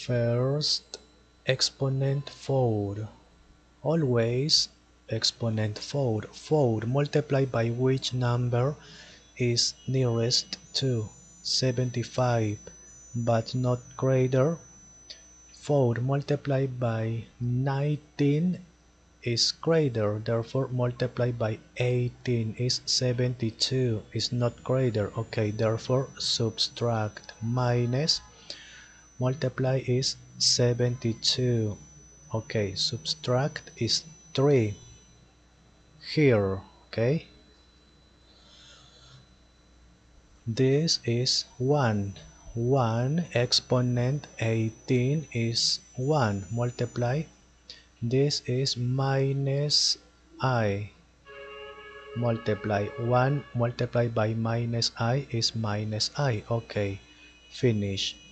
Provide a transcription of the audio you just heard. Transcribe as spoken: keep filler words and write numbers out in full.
First exponent four. Always exponent four. four multiplied by which number is nearest to seventy-five but not greater. four multiplied by nineteen is greater, therefore multiplied by eighteen is seventy-two, is not greater. Okay, therefore subtract. Minus multiply is seventy-two. Okay, subtract is three here. Okay, this is one. one exponent eighteen is one. Multiply. This is minus I. Multiply. one multiplied by minus I is minus I. Okay, finish.